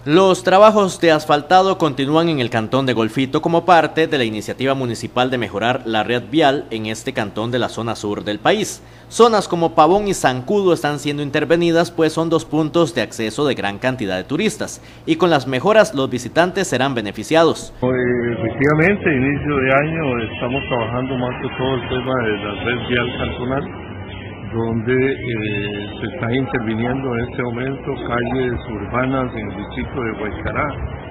Los trabajos de asfaltado continúan en el cantón de Golfito como parte de la iniciativa municipal de mejorar la red vial en este cantón de la zona sur del país. Zonas como Pavón y Zancudo están siendo intervenidas, pues son dos puntos de acceso de gran cantidad de turistas, y con las mejoras los visitantes serán beneficiados. Efectivamente, inicio de año estamos trabajando más que todo el tema de la red vial cantonal, donde se está interviniendo en este momento calles urbanas en el distrito de Guaycará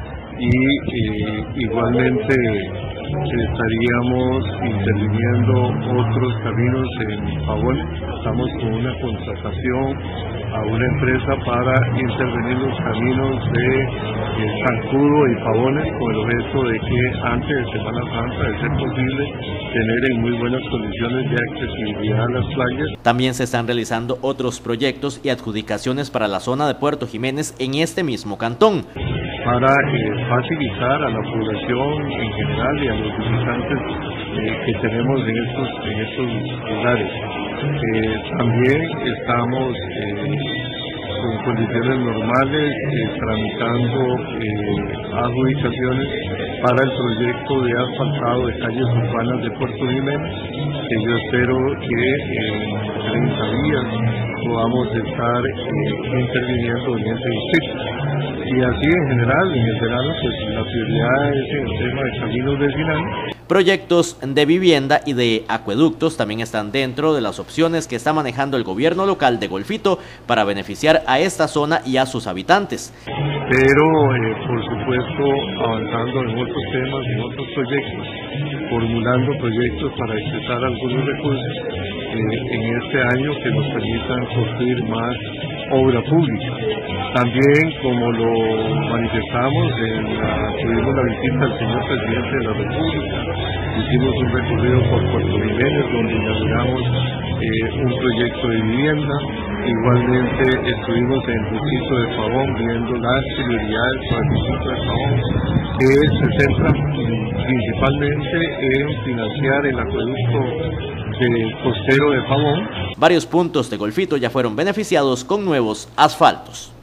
y igualmente estaríamos interviniendo otros caminos en Pavón. Estamos con una contratación a una empresa para intervenir los caminos de Zancudo y Pavones con el objeto de que antes de Semana Santa, de ser posible, tener en muy buenas condiciones de accesibilidad a las playas. También se están realizando otros proyectos y adjudicaciones para la zona de Puerto Jiménez en este mismo cantón, para facilitar a la población en general y a los visitantes que tenemos en estos lugares. También estamos con condiciones normales tramitando adjudicaciones para el proyecto de asfaltado de calles urbanas de Puerto Jiménez, que yo espero que en 30 días podamos estar interviniendo en ese distrito. Y así en general, en el verano, pues la prioridad es en el tema de caminos vecinales. Proyectos de vivienda y de acueductos también están dentro de las opciones que está manejando el gobierno local de Golfito para beneficiar a esta zona y a sus habitantes. Pero, por supuesto, avanzando en otros temas, en otros proyectos, formulando proyectos para accesar algunos recursos en este año que nos permitan construir más obra pública. También, como lo manifestamos, tuvimos la visita del señor presidente de la República, hicimos un recorrido por Puerto Jiménez donde inauguramos un proyecto de vivienda. Igualmente estuvimos en el distrito de Pavón viendo las prioridades para el distrito de Pavón, que se centran principalmente en financiar el acueducto costero de Pavón. Varios puntos de Golfito ya fueron beneficiados con nuevos asfaltos.